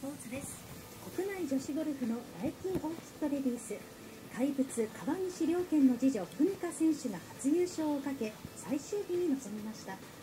スポーツです。国内女子ゴルフのダイキンオーキッドレディース、怪物川西良拳の次女文香選手が初優勝をかけ最終日に臨みました。